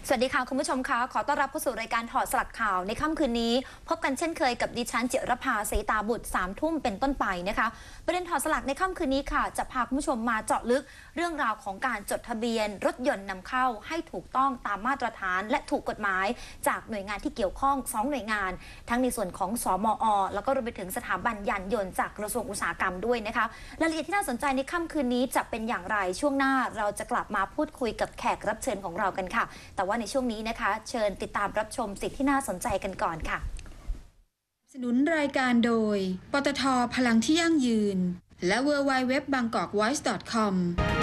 สวัสดีค่ะคุณผู้ชมคะขอต้อนรับเข้าสู่รายการถอดสลักข่าวในค่ำคืนนี้พบกันเช่นเคยกับดิฉันจิรภา ศรีตาบุตร3 ทุ่มเป็นต้นไปนะคะประเด็นถอดสลักในค่ำคืนนี้ค่ะจะพาคุณผู้ชมมาเจาะลึกเรื่องราวของการจดทะเบียนรถยนต์นำเข้าให้ถูกต้องตามมาตรฐานและถูกกฎหมายจากหน่วยงานที่เกี่ยวข้อง2หน่วยงานทั้งในส่วนของสมอ.แล้วก็รวมไปถึงสถาบันยานยนต์จากกระทรวงอุตสาหกรรมด้วยนะคะรายละเอียดที่น่าสนใจในค่ำคืนนี้จะเป็นอย่างไรช่วงหน้าเราจะกลับมาพูดคุยกับแขกรับเชิญของเรากันค่ะแต่ว่าในช่วงนี้นะคะเชิญติดตามรับชมสิ่งที่น่าสนใจกันก่อนค่ะสนุนรายการโดยปตท.พลังที่ยั่งยืนและ www.bangkokvoice.com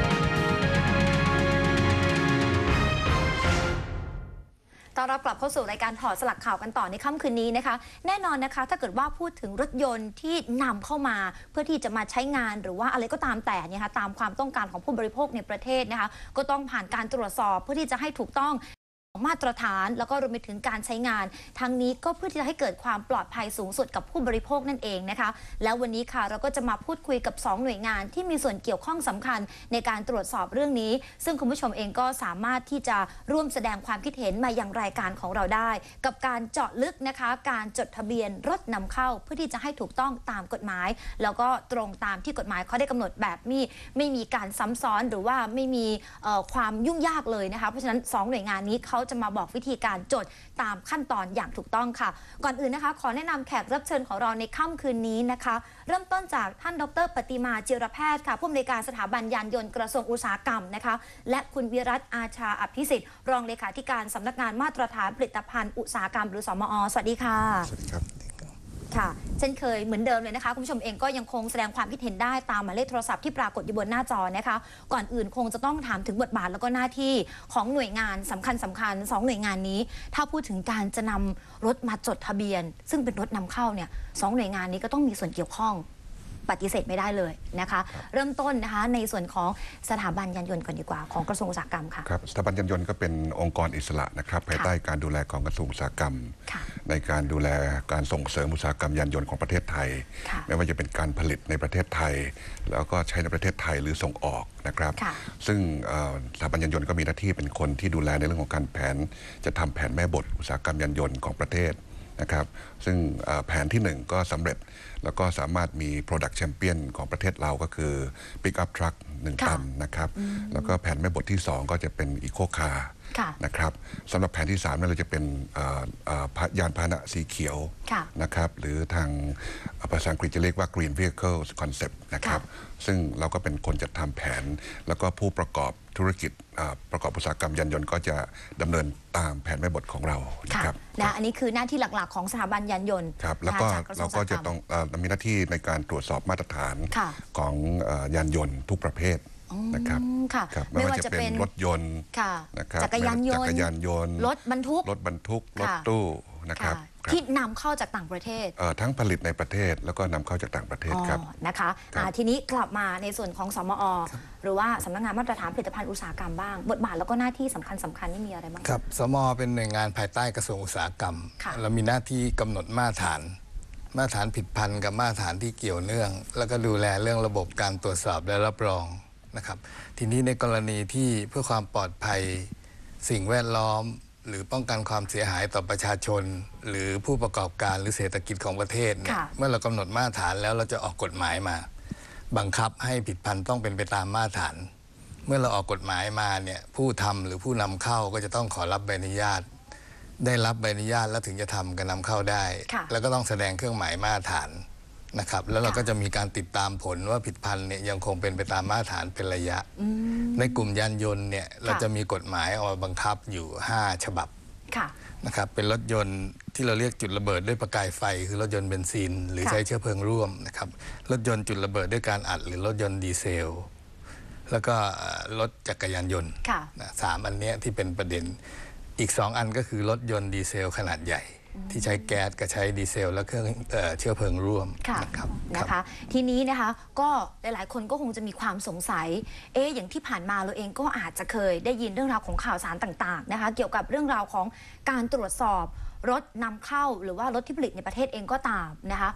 ต้อนรับกลับเข้าสู่รายการถอดสลักข่าวกันต่อในค่ำคืนนี้นะคะแน่นอนนะคะถ้าเกิดว่าพูดถึงรถยนต์ที่นำเข้ามาเพื่อที่จะมาใช้งานหรือว่าอะไรก็ตามแต่เนี่ยค่ะตามความต้องการของผู้บริโภคในประเทศนะคะก็ต้องผ่านการตรวจสอบเพื่อที่จะให้ถูกต้องมาตรฐานแล้วก็รวมไปถึงการใช้งานทั้งนี้ก็เพื่อที่จะให้เกิดความปลอดภัยสูงสุดกับผู้บริโภคนั่นเองนะคะแล้ววันนี้ค่ะเราก็จะมาพูดคุยกับ2หน่วยงานที่มีส่วนเกี่ยวข้องสำคัญในการตรวจสอบเรื่องนี้ซึ่งคุณผู้ชมเองก็สามารถที่จะร่วมแสดงความคิดเห็นมายังรายการของเราได้กับการเจาะลึกนะคะการจดทะเบียนรถนำเข้าเพื่อที่จะให้ถูกต้องตามกฎหมายแล้วก็ตรงตามที่กฎหมายเขาได้กำหนดแบบไม่มีการซ้ำซ้อนหรือว่าไม่มีความยุ่งยากเลยนะคะเพราะฉะนั้น2หน่วยงานนี้เขาจะมาบอกวิธีการจดตามขั้นตอนอย่างถูกต้องค่ะก่อนอื่นนะคะขอแนะนำแขกรับเชิญของเราในค่ำคืนนี้นะคะเริ่มต้นจากท่านดร.ปฏิมาจิรแพทย์ค่ะผู้อำนวยการสถาบันยานยนต์กระทรวงอุตสาหกรรมนะคะและคุณวิรัตอาชาอภิสิทธิ์รองเลขาธิการสำนักงานมาตรฐานผลิตภัณฑ์อุตสาหกรรมหรือสมอ.สวัสดีค่ะสวัสดีครับค่ะเช่นเคยเหมือนเดิมเลยนะคะคุณผู้ชมเองก็ยังคงแสดงความคิดเห็นได้ตามหมายเลขโทรศัพท์ที่ปรากฏอยู่บนหน้าจอนะคะก่อนอื่นคงจะต้องถามถึงบทบาทแล้วก็หน้าที่ของหน่วยงานสำคัญ2หน่วยงานนี้ถ้าพูดถึงการจะนำรถมาจดทะเบียนซึ่งเป็นรถนำเข้าเนี่ย2หน่วยงานนี้ก็ต้องมีส่วนเกี่ยวข้องปฏิเสธไม่ได้เลยนะคะเริ่มต้นนะคะในส่วนของสถาบันยานยนต์ก่อนดีกว่าของกระทรวงอุตสาหกรรมค่ะครับสถาบันยานยนต์ก็เป็นองค์กรอิสระนะครับภายใต้การดูแลของกระทรวงอุตสาหกรรมในการดูแลการส่งเสริมอุตสาหกรรมยานยนต์ของประเทศไทยไม่ว่าจะเป็นการผลิตในประเทศไทยแล้วก็ใช้ในประเทศไทยหรือส่งออกนะครับซึ่งสถาบันยานยนต์ก็มีหน้าที่เป็นคนที่ดูแลในเรื่องของการจะทำแผนแม่บทอุตสาหกรรมยานยนต์ของประเทศนะครับซึ่งแผนที่1ก็สำเร็จแล้วก็สามารถมี Product Champion ของประเทศเราก็คือ Pick Up Truck 1 ตันนะครับแล้วก็แผนแม่บทที่2ก็จะเป็น Eco Car นะครับสำหรับแผนที่3เราจะเป็นยานพาหนะสีเขียวนะครับหรือทางภาษาอังกฤษจะเรียกว่า Green Vehicle Concept นะครับซึ่งเราก็เป็นคนจัดทำแผนแล้วก็ผู้ประกอบธุรกิจประกอบอุตสาหกรรมยานยนต์ก็จะดำเนินตามแผนแม่บทของเรานะครับอันนี้คือหน้าที่หลักๆของสถาบันยานยนต์ครับแล้วก็เราก็จะต้องมีหน้าที่ในการตรวจสอบมาตรฐานของยานยนต์ทุกประเภทนะครับไม่ว่าจะเป็นรถยนต์จักรยานยนต์รถบรรทุกรถตู้นะครับที่นำเข้าจากต่างประเทศทั้งผลิตในประเทศแล้วก็นำเข้าจากต่างประเทศครับนะคะทีนี้กลับมาในส่วนของสมอ.หรือว่าสำนักงานมาตรฐานผลิตภัณฑ์อุตสาหกรรมบ้างบทบาทแล้วก็หน้าที่สำคัญนี่มีอะไรบ้างครับสมอ.เป็นหน่วยงานภายใต้กระทรวงอุตสาหกรรมเรามีหน้าที่กำหนดมาตรฐานผลิตภัณฑ์กับมาตรฐานที่เกี่ยวเนื่องแล้วก็ดูแลเรื่องระบบการตรวจสอบและรับรองนะครับทีนี้ในกรณีที่เพื่อความปลอดภัยสิ่งแวดล้อมหรือป้องกันความเสียหายต่อประชาชนหรือผู้ประกอบการหรือเศรษฐกิจของประเทศเนี่ยเมื่อเรากำหนดมาตรฐานแล้วเราจะออกกฎหมายมาบังคับให้ผลิตภัณฑ์ต้องเป็นไปตามมาตรฐานเมื่อเราออกกฎหมายมาเนี่ยผู้ทำหรือผู้นำเข้าก็จะต้องขอรับใบอนุญาตได้รับใบอนุญาตแล้วถึงจะทำการนำเข้าได้แล้วก็ต้องแสดงเครื่องหมายมาตรฐานนะครับแล้วเราก็จะมีการติดตามผลว่าผลิตภัณฑ์เนี่ยยังคงเป็นไปตามมาตรฐานเป็นระยะในกลุ่มยานยนต์เนี่ยเราจะมีกฎหมายออกมาบังคับอยู่5ฉบับนะครับเป็นรถยนต์ที่เราเรียกจุดระเบิดด้วยประกายไฟคือรถยนต์เบนซินหรือใช้เชื้อเพลิงร่วมนะครับรถยนต์จุดระเบิดด้วยการอัดหรือรถยนต์ดีเซลแล้วก็รถจักรยานยนต์3อันนี้ที่เป็นประเด็นอีก2อันก็คือรถยนต์ดีเซลขนาดใหญ่ที่ใช้แก๊สกับใช้ดีเซลและเครื่องเชื้อเพลิงร่วมนะคะทีนี้นะคะก็หลายๆคนก็คงจะมีความสงสัยอย่างที่ผ่านมาเราเองก็อาจจะเคยได้ยินเรื่องราวของข่าวสารต่างๆนะคะเกี่ยวกับเรื่องราวของการตรวจสอบรถนำเข้าหรือว่ารถที่ผลิตในประเทศเองก็ตามนะคะ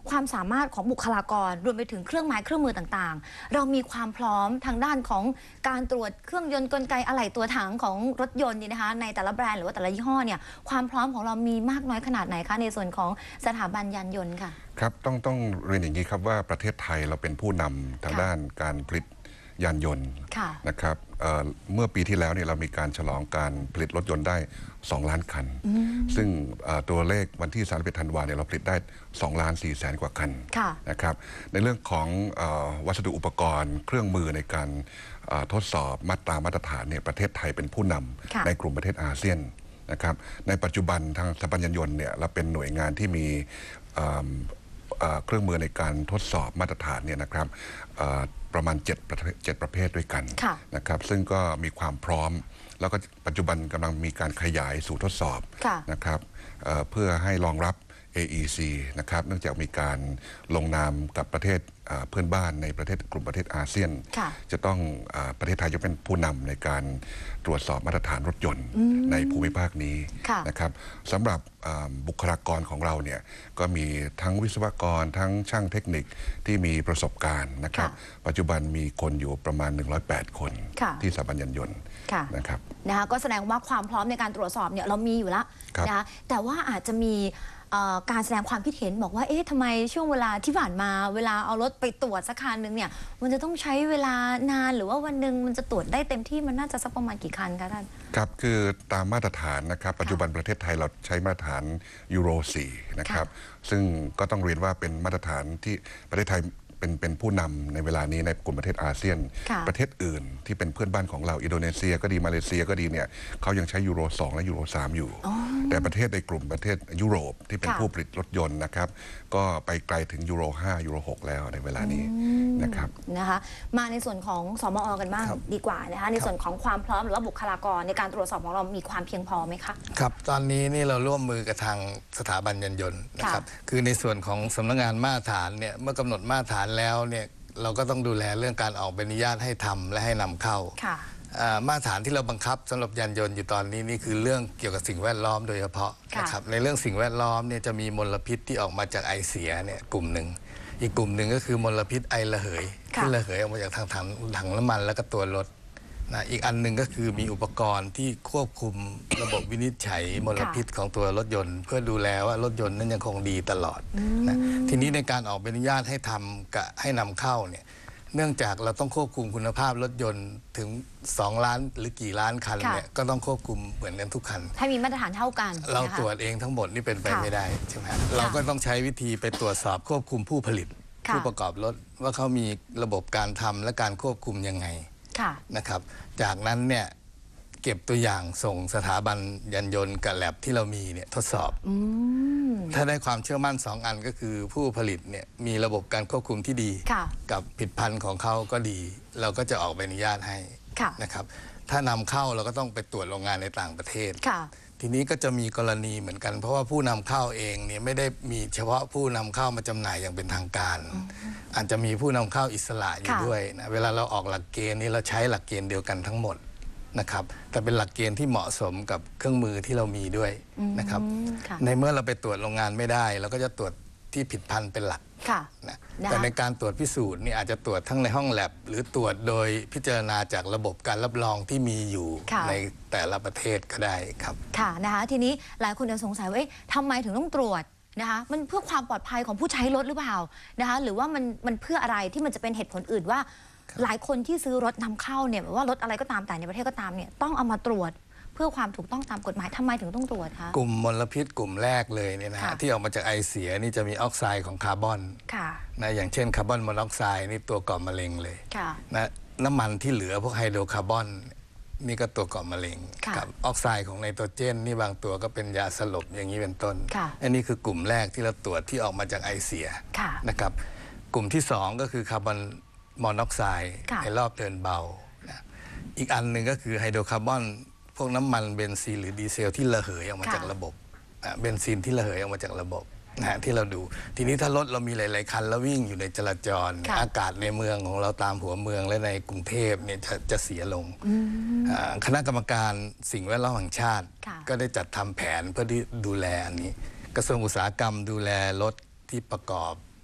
ความสามารถของบุคลากรรวมไปถึงเครื่องไม้เครื่องมือต่างๆเรามีความพร้อมทางด้านของการตรวจเครื่องยนต์กลไกอะไหล่ตัวถังของรถยนต์นี่นะคะในแต่ละแบรนด์หรือว่าแต่ละยี่ห้อเนี่ยความพร้อมของเรามีมากน้อยขนาดไหนคะในส่วนของสถาบันยานยนต์ค่ะครับต้องเรียนอย่างนี้ครับว่าประเทศไทยเราเป็นผู้นำทางด้านการผลิตยานยนต์นะครับเมื่อปีที่แล้วเนี่ยเรามีการฉลองการผลิตรถยนต์ได้2 ล้านคันซึ่งตัวเลขวันที่31 ธันวาเนี่ยเราผลิตได้2 ล้าน 4 แสนกว่าคันนะครับในเรื่องของวัสดุอุปกรณ์เครื่องมือในการทดสอบมาตรฐานเนี่ยประเทศไทยเป็นผู้นำในกลุ่มประเทศอาเซียนนะครับในปัจจุบันทางสถาบันยานยนต์เนี่ยเราเป็นหน่วยงานที่มีเครื่องมือในการทดสอบมาตรฐานเนี่ยนะครับประมาณ7 ประเภทด้วยกันนะครับซึ่งก็มีความพร้อมแล้วก็ปัจจุบันกำลังมีการขยายสู่ทดสอบนะครับเพื่อให้รองรับ AEC นะครับเนื่องจากมีการลงนามกับประเทศเพื่อนบ้านในประเทศกลุ่มประเทศอาเซียนจะต้องประเทศไทยจะเป็นผู้นำในการตรวจสอบมาตรฐานรถยนต์ในภูมิภาคนี้นะครับสำหรับบุคลากรของเราเนี่ยก็มีทั้งวิศวกรทั้งช่างเทคนิคที่มีประสบการณ์นะครับปัจจุบันมีคนอยู่ประมาณ108 คนที่สถาบันยานยนต์นะครับก็แสดงว่าความพร้อมในการตรวจสอบเนี่ยเรามีอยู่แล้วนะคะแต่ว่าอาจจะมีการแสดงความคิดเห็นบอกว่าเอ๊ะทำไมช่วงเวลาที่ผ่านมาเวลาเอารถไปตรวจสักคันหนึ่งเนี่ยมันจะต้องใช้เวลานานหรือว่าวันหนึ่งมันจะตรวจได้เต็มที่มันน่าจะสักประมาณกี่คันคะท่านครับคือตามมาตรฐานนะครับปัจจุบันประเทศไทยเราใช้มาตรฐานยูโร 4นะครับซึ่งก็ต้องเรียนว่าเป็นมาตรฐานที่ประเทศไทยเป็นผู้นำในเวลานี้ในกลุ่มประเทศอาเซียนประเทศอื่นที่เป็นเพื่อนบ้านของเราอินโดนีเซียก็ดีมาเลเซียก็ดีเนี่ยเขายังใช้ยูโร 2และยูโร 3อยู่แต่ประเทศในกลุ่มประเทศยุโรปที่เป็นผู้ผลิตรถยนต์นะครับก็ไปไกลถึงยูโร 5ยูโร 6แล้วในเวลานี้นะครับมาในส่วนของสมอ.กันบ้างดีกว่านะคะในส่วนของความพร้อมหรือว่าบุคลากรในการตรวจสอบของเรามีความเพียงพอไหมคะครับตอนนี้นี่เราร่วมมือกับทางสถาบันยานยนต์นะครับคือในส่วนของสำนักงานมาตรฐานเนี่ยเมื่อกำหนดมาตรฐานแล้วเนี่ยเราก็ต้องดูแลเรื่องการออกใบอนุญาตให้ทำและให้นำเข้ามาตรฐานที่เราบังคับสำหรับยานยนต์อยู่ตอนนี้นี่คือเรื่องเกี่ยวกับสิ่งแวดล้อมโดยเฉพาะนะครับในเรื่องสิ่งแวดล้อมเนี่ยจะมีมลพิษที่ออกมาจากไอเสียเนี่ยกลุ่มหนึ่งอีกกลุ่มหนึ่งก็คือมลพิษไอระเหยที่ระเหยออกมาจากทางถังน้ำมันแล้วก็ตัวรถนะอีกอันหนึ่งก็คือมีอุปกรณ์ที่ควบคุมระบบวินิจฉัยมลพิษของตัวรถยนต์เพื่อดูแลว่ารถยนต์นั้นยังคงดีตลอดนะทีนี้ในการออกใบอนุญาตให้ทำกับให้นำเข้าเนี่ยเนื่องจากเราต้องควบคุมคุณภาพรถยนต์ถึง2 ล้านหรือกี่ล้านคันเนี่ยก็ต้องควบคุมเหมือนกันทุกคันให้มีมาตรฐานเท่ากันเราตรวจเองทั้งหมดนี่เป็นไปไม่ได้ใช่ไหมเราก็ต้องใช้วิธีไปตรวจสอบควบคุมผู้ผลิตผู้ประกอบรถว่าเขามีระบบการทำและการควบคุมยังไงนะครับจากนั้นเนี่ยเก็บตัวอย่างส่งสถาบันยานยนต์กับแลบที่เรามีเนี่ยทดสอบถ้าได้ความเชื่อมั่น2 อันก็คือผู้ผลิตเนี่ยมีระบบการควบคุมที่ดีกับผลิตภัณฑ์ของเขาก็ดีเราก็จะออกใบอนุญาตให้นะครับถ้านำเข้าเราก็ต้องไปตรวจโรงงานในต่างประเทศทีนี้ก็จะมีกรณีเหมือนกันเพราะว่าผู้นำเข้าเองเนี่ยไม่ได้มีเฉพาะผู้นำเข้ามาจำหน่ายอย่างเป็นทางการอาจจะมีผู้นำเข้าอิสระอยู่ด้วยนะเวลาเราออกหลักเกณฑ์นี้เราใช้หลักเกณฑ์เดียวกันทั้งหมดนะครับแต่เป็นหลักเกณฑ์ที่เหมาะสมกับเครื่องมือที่เรามีด้วยนะครับในเมื่อเราไปตรวจโรงงานไม่ได้เราก็จะตรวจที่ผิดพันธุ์เป็นหลักนะแต่ในการตรวจพิสูจน์นี่อาจจะตรวจทั้งในห้องแลบหรือตรวจโดยพิจารณาจากระบบการรับรองที่มีอยู่ในแต่ละประเทศก็ได้ครับค่ะนะคะทีนี้หลายคนจะสงสัยว่าทำไมถึงต้องตรวจนะคะมันเพื่อความปลอดภัยของผู้ใช้รถหรือเปล่านะคะหรือว่ามันเพื่ออะไรที่มันจะเป็นเหตุผลอื่นว่าหลายคนที่ซื้อรถนำเข้าเนี่ยว่ารถอะไรก็ตามแต่ในประเทศก็ตามเนี่ยต้องเอามาตรวจเพื่อความถูกต้องตามกฎหมายทำไมถึงต้องตรวจคะกลุ่มมลพิษกลุ่มแรกเลยเนี่ยนะฮะที่ออกมาจากไอเสียนี่จะมีออกไซด์ของคาร์บอนนะอย่างเช่นคาร์บอนมอนอกไซด์นี่ตัวก่อมะเร็งเลยนะน้ำมันที่เหลือพวกไฮโดรคาร์บอนนี่ก็ตัวก่อมะเร็งกับออกไซด์ของไนโตรเจนนี่บางตัวก็เป็นยาสลบอย่างนี้เป็นต้นอันนี้คือกลุ่มแรกที่เราตรวจที่ออกมาจากไอเสียนะครับกลุ่มที่2ก็คือคาร์บอนมอนอกไซด์ในรอบเดินเบานะอีกอันหนึ่งก็คือไฮโดรคาร์บอนพวกน้ำมันเบนซินหรือดีเซลที่ระเหยออกมาจากระบบเบนซินที่ระเหยออกมาจากระบบนะที่เราดูทีนี้ถ้ารถเรามีหลายๆคันแล้ววิ่งอยู่ในจราจรอากาศในเมืองของเราตามหัวเมืองและในกรุงเทพเนี่ยจะเสียลงคณะกรรมการสิ่งแวดล้อมแห่งชาติก็ได้จัดทำแผนเพื่อที่ดูแลอันนี้กระทรวงอุตสาหกรรมดูแลรถที่ประกอบ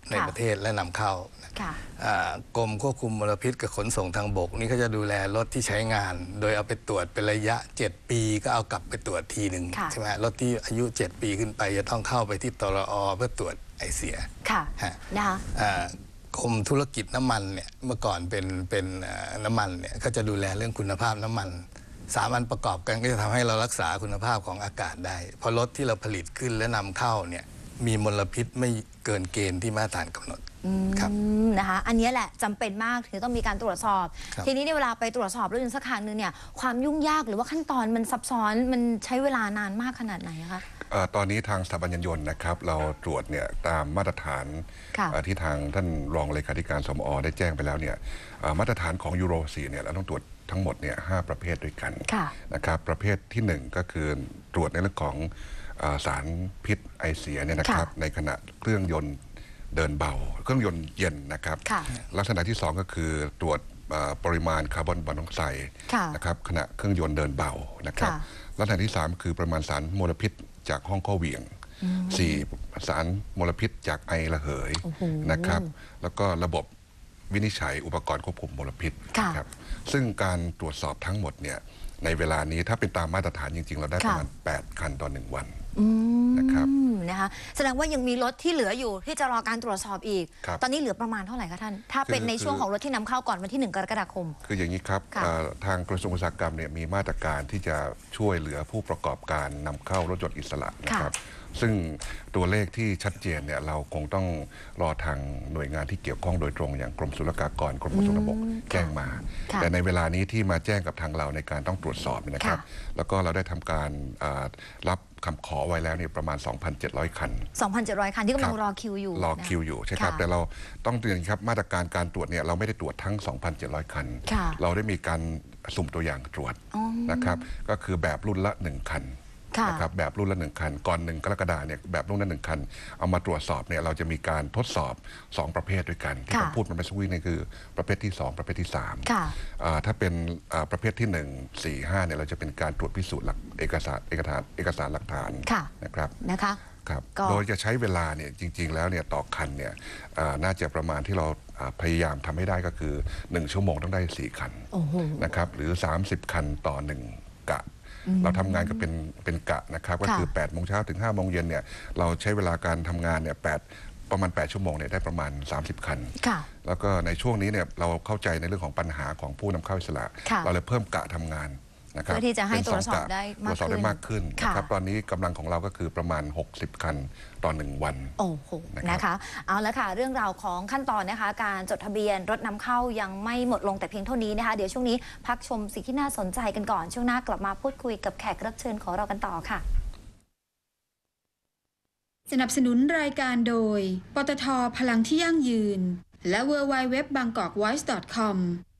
ในประเทศและนำเข้าค่ะกรมควบคุมมลพิษกับขนส่งทางบกนี่ก็จะดูแลรถที่ใช้งาน โดยเอาไปตรวจเป็นระยะ 7 ปีก็เอากลับไปตรวจทีหนึ่งค่ะใช่ไหมรถที่อายุ 7 ปีขึ้นไปจะต้องเข้าไปที่ตรอเพื่อตรวจไอเสียค่ะฮะนะคะกรมธุรกิจน้ำมันเนี่ยเมื่อก่อนเป็นน้ำมันเนี่ยก็จะดูแลเรื่องคุณภาพน้ำมัน3 อันประกอบกันก็จะทำให้เรารักษาคุณภาพของอากาศได้เพราะรถที่เราผลิตขึ้นและนำเข้าเนี่ยมีมลพิษไม่เกินเกณฑ์ที่มาตรฐานกำหนดครับนะคะอันนี้แหละจำเป็นมากถึงต้องมีการตรวจสอบครับทีนี้ในเวลาไปตรวจสอบรถยนต์สักคันนึงเนี่ยความยุ่งยากหรือว่าขั้นตอนมันซับซ้อนมันใช้เวลานานมากขนาดไหนคะตอนนี้ทางสถาบันยานยนต์นะครับเราตรวจเนี่ยตามมาตรฐานค่ะที่ทางท่านรองเลขาธิการสมอได้แจ้งไปแล้วเนี่ยมาตรฐานของยูโร 4เนี่ยเราต้องตรวจทั้งหมดเนี่ย5 ประเภทด้วยกันค่ะนะครับประเภทที่ 1 ก็คือตรวจในเรื่องของสารพิษไอเสียเนี่ยนะครับในขณะเครื่องยนต์เดินเบาเครื่องยนต์เย็นนะครับค่ะลักษณะที่ 2 ก็คือตรวจปริมาณคาร์บอนมอนอกไซด์ค่ะนะครับขณะเครื่องยนต์เดินเบานะครับค่ะลักษณะที่ 3 คือปริมาณสารมลพิษจากห้องข้อเหวี่ยง 4 สารมลพิษจากไอระเหยโอ้โหนะครับแล้วก็ระบบวินิจฉัยอุปกรณ์ควบคุมมลพิษค่ะนะครับซึ่งการตรวจสอบทั้งหมดเนี่ยในเวลานี้ถ้าเป็นตามมาตรฐานจริงๆ เราได้ประมาณ 8 คันต่อ 1 วันนะครับนะคะแสดงว่ายังมีรถที่เหลืออยู่ที่จะรอการตรวจสอบอีกครับตอนนี้เหลือประมาณเท่าไหร่คะท่านถ้าเป็นในช่วงของรถที่นำเข้าก่อนวันที่ 1 กรกฎาคมคืออย่างนี้ครับค่ะทางกระทรวงอุตสาหกรรมเนี่ยมีมาตรการที่จะช่วยเหลือผู้ประกอบการนำเข้ารถยนต์อิสระนะครับซึ่งตัวเลขที่ชัดเจนเนี่ยเราคงต้องรอทางหน่วยงานที่เกี่ยวข้องโดยตรงอย่างกรมศุลกากรกรมขนส่งทางบกแจ้งมาค่ะแต่ในเวลานี้ที่มาแจ้งกับทางเราในการต้องตรวจสอบเนยนะครับค่ะแล้วก็เราได้ทำการรับคำขอไว้แล้วเนี่ยประมาณ 2,700 คัน 2,700 คันที่กำลังครับรอคิวอยู่รอนะคิวอยู่ใช่ครับค่ะแต่เราต้องเตือนครับมาตรการการตรวจเนี่ยเราไม่ได้ตรวจทั้ง 2,700 คันค่ะเราได้มีการสุ่มตัวอย่างตรวจอ๋อนะครับก็คือแบบรุ่นละ 1 คันค่ะนะครับแบบรุ่นละ 1 คัน ก่อน 1 กรกฎาคมเนี่ยแบบรุ่นละ 1 คัน เอามาตรวจสอบเนี่ยเราจะมีการทดสอบ 2 ประเภทด้วยกัน ที่ผมพูดมาเมื่อสักครู่นี่คือประเภทที่ 2 ประเภทที่ 3 ค่ะถ้าเป็นประเภทที่ 1 4 5เนี่ยเราจะเป็นการตรวจพิสูจน์หลักเอกสารหลักฐานค่ะนะครับนะคะครับก็โดยจะใช้เวลาเนี่ยจริงๆแล้วเนี่ยต่อคันเนี่ยน่าจะประมาณที่เราพยายามทำให้ได้ก็คือ 1 ชั่วโมงต้องได้ 4 คันโอ้โหนะครับหรือ 30 คันต่อ 1 กะ เราทำงานก็เป็นกะนะครับก็คือ 8 โมงเช้าถึง 5 โมงเย็นเนี่ยเราใช้เวลาการทำงานเนี่ยประมาณ 8 ชั่วโมงเนี่ยได้ประมาณ 30 คันค่ะแล้วก็ในช่วงนี้เนี่ยเราเข้าใจในเรื่องของปัญหาของผู้นำเข้าอิสระค่ะเราเลยเพิ่มกะทำงานนะครับเพื่อที่จะให้เป็นตรวจสอบกะได้มากตรวจสอบได้ขึ้นมากขึ้นค่ะนะครับตอนนี้กำลังของเราก็คือประมาณ 60 คันต่อ 1 วันโอ้โห นะคะ เอาละค่ะ เรื่องราวของขั้นตอนนะคะ การจดทะเบียนรถนำเข้ายังไม่หมดลงแต่เพียงเท่านี้นะคะ เดี๋ยวช่วงนี้พักชมสิ่งที่น่าสนใจกันก่อน ช่วงหน้ากลับมาพูดคุยกับแขกรับเชิญของเรากันต่อค่ะสนับสนุนรายการโดย ปตทพลังที่ยั่งยืน และ www.bangkokvoice.com